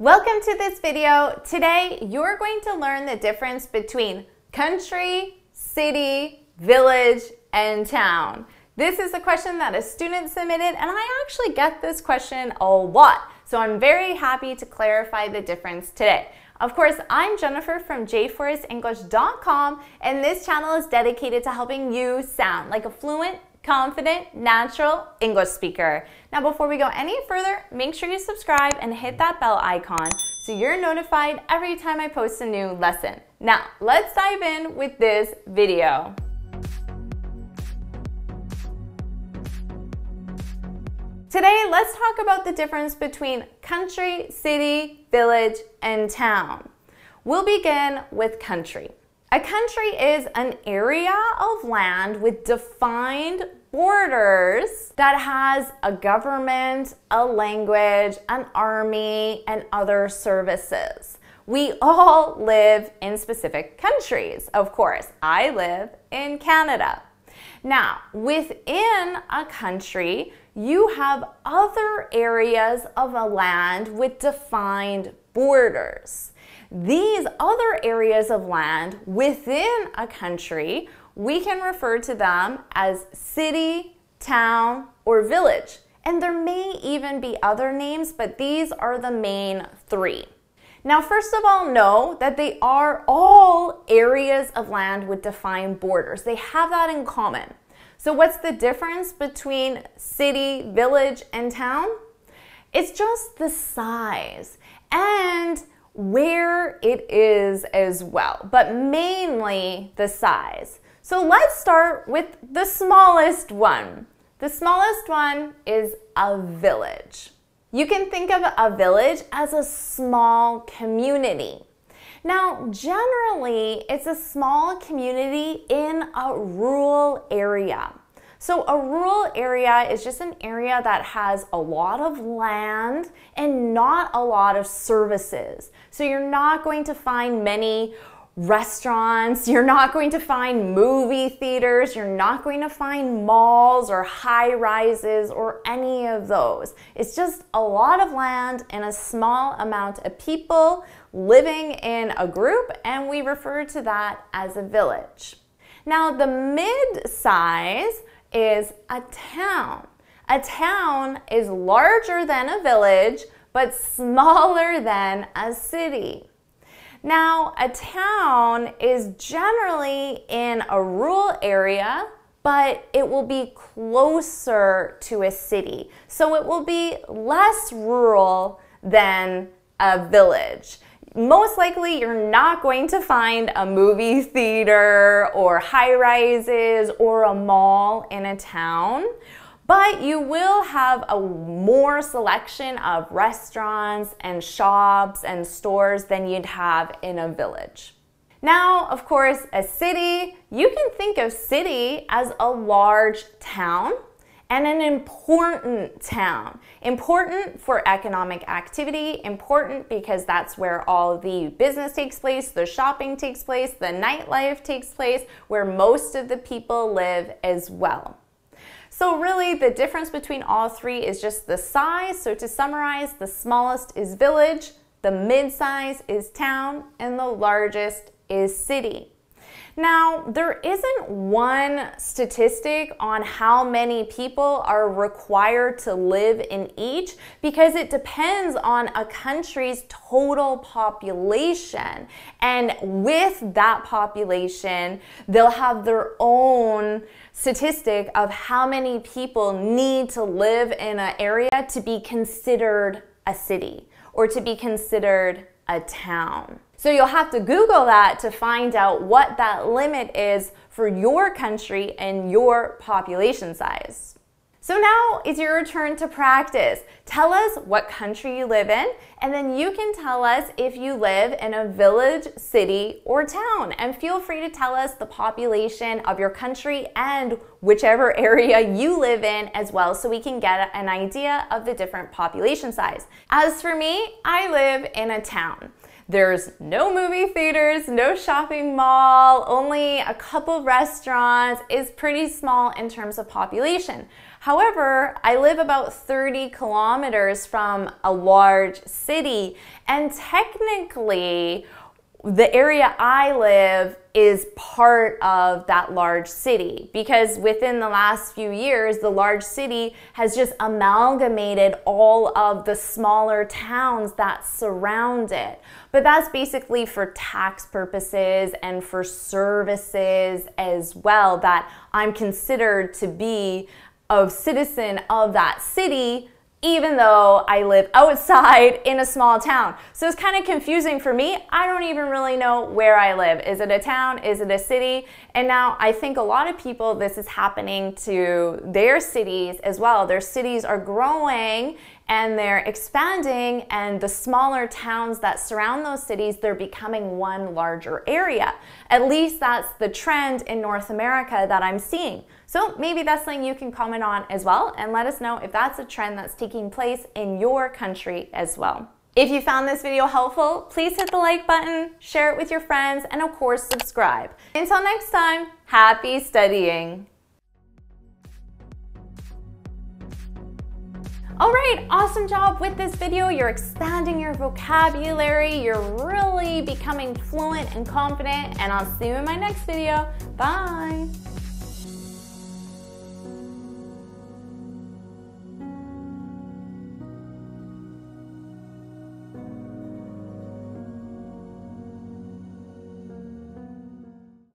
Welcome to this video. Today, you're going to learn the difference between country, city, village, and town. This is a question that a student submitted, and I actually get this question a lot. So I'm very happy to clarify the difference today. Of course, I'm Jennifer from JForrestEnglish.com, and this channel is dedicated to helping you sound like a fluent, confident, natural English speaker. Now, before we go any further, make sure you subscribe and hit that bell icon so you're notified every time I post a new lesson. Now, let's dive in with this video. Today, let's talk about the difference between country, city, village, and town. We'll begin with country. A country is an area of land with defined borders that has a government, a language, an army, and other services. We all live in specific countries, of course. I live in Canada. Now, within a country, you have other areas of a land with defined borders. These other areas of land within a country, we can refer to them as city, town, or village. And there may even be other names, but these are the main three. Now, first of all, know that they are all areas of land with defined borders. They have that in common. So what's the difference between city, village, and town? It's just the size and where it is as well, but mainly the size. So let's start with the smallest one. The smallest one is a village. You can think of a village as a small community. Now, generally, it's a small community in a rural area. So a rural area is just an area that has a lot of land and not a lot of services. So you're not going to find many restaurants, you're not going to find movie theaters, you're not going to find malls or high rises or any of those. It's just a lot of land and a small amount of people living in a group, and we refer to that as a village. Now, the mid-size is a town. A town is larger than a village, but smaller than a city. Now, a town is generally in a rural area, but it will be closer to a city. So it will be less rural than a village. Most likely, you're not going to find a movie theater or high rises or a mall in a town, but you will have a more selection of restaurants and shops and stores than you'd have in a village. Now, of course, a city, you can think of city as a large town and an important town. Important for economic activity, important because that's where all the business takes place, the shopping takes place, the nightlife takes place, where most of the people live as well. So really, the difference between all three is just the size. So to summarize, the smallest is village, the mid-size is town, and the largest is city. Now, there isn't one statistic on how many people are required to live in each because it depends on a country's total population. And with that population, they'll have their own statistic of how many people need to live in an area to be considered a city or to be considered a town. So you'll have to Google that to find out what that limit is for your country and your population size. So now it's your turn to practice. Tell us what country you live in, and then you can tell us if you live in a village, city, or town. And feel free to tell us the population of your country and whichever area you live in as well, so we can get an idea of the different population size. As for me, I live in a town. There's no movie theaters, no shopping mall, only a couple restaurants. It's pretty small in terms of population. However, I live about 30 kilometers from a large city, and technically, the area I live is part of that large city because within the last few years, the large city has just amalgamated all of the smaller towns that surround it. But that's basically for tax purposes and for services as well, that I'm considered to be a citizen of that city, even though I live outside in a small town. So it's kind of confusing for me. I don't even really know where I live. Is it a town? Is it a city? And now I think a lot of people, this is happening to their cities as well. Their cities are growing and they're expanding, and the smaller towns that surround those cities, they're becoming one larger area. At least that's the trend in North America that I'm seeing. So maybe that's something you can comment on as well, and let us know if that's a trend that's taking place in your country as well. If you found this video helpful, please hit the like button, share it with your friends, and of course subscribe. Until next time, happy studying! All right, awesome job with this video. You're expanding your vocabulary. You're really becoming fluent and confident, and I'll see you in my next video. Bye.